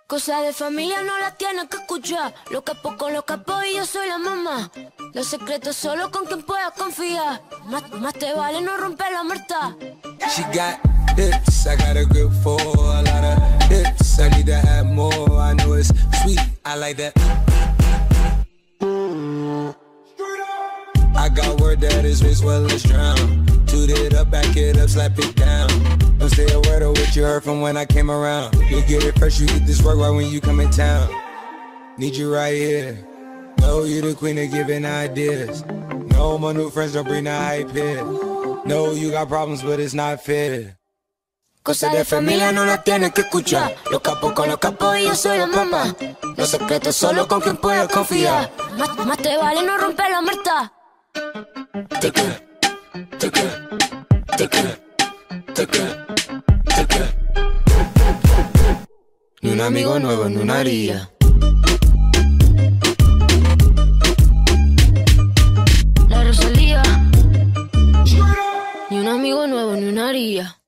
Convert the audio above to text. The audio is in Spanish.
Cosas de familia no las tienes que escuchar. Los capos con los capos y yo soy la mamá. Los secretos solo con quien puedas confiar. Más te vale no romper la muerta. She got hips, I got a grip for a lot of hits. I need to have more, I know it's sweet, I like that. I got word that his wrist well as drown. Toot it up, back it up, slap it down. Don't say a word of what you heard from when I came around. You get it fresh, you get this work right when you come in town. Need you right here. Know you the queen of giving ideas. No, my new friends don't bring the hype here. No, you got problems, but it's not fair. Cosas de familia no las tienes que escuchar. Los capos con los capos y yo soy la mamá. Los secretos solo con quien puedas confiar. Más te vale no romper la muerta. Take it, take it, take it, take it, take it. Ni un amigo nuevo ni una haría. La Rosalía. Ni un amigo nuevo ni una haría.